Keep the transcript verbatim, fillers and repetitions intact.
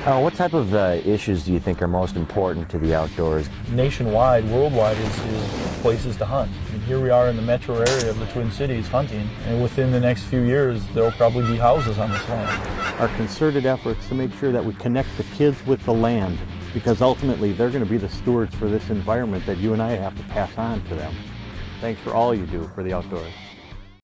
Uh, what type of uh, issues do you think are most important to the outdoors? Nationwide, worldwide, is, is places to hunt. And here we are in the metro area of the Twin Cities hunting, and within the next few years there will probably be houses on this land. Our concerted efforts to make sure that we connect the kids with the land, because ultimately they're going to be the stewards for this environment that you and I have to pass on to them. Thanks for all you do for the outdoors.